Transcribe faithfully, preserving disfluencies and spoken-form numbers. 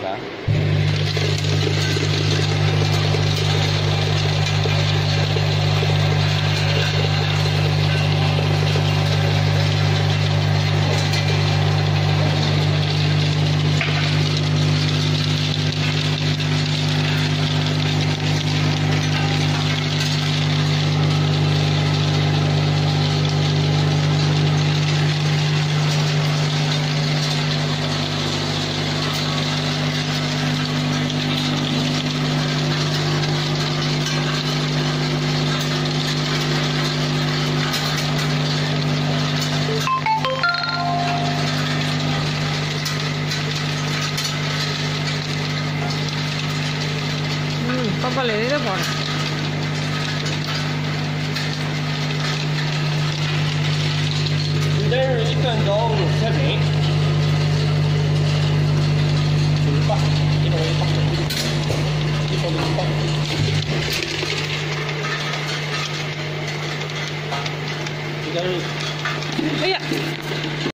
下。 papalé de போறேன். 你这是一分钟五十平，五十八，一分钟一八，一分钟一八。你这是， 哎呀！